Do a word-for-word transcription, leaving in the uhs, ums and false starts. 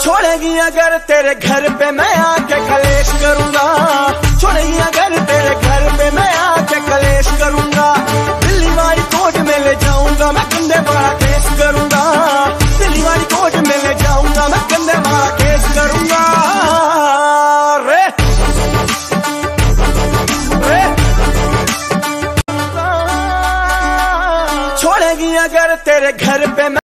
छोड़ेगी अगर तेरे घर पे मैं आके कलेश करूंगा, छोड़ेगी अगर तेरे घर पे मैं आके कलेश करूंगा। दिल्ली वाली कोर्ट में ले जाऊंगा मैं, कंधे बड़ा केस करूंगा। दिल्ली वाली कोर्ट में ले जाऊंगा मैं, कंधे बड़ा केस करूंगा। रे रे छोड़ेगी अगर तेरे घर पे मैं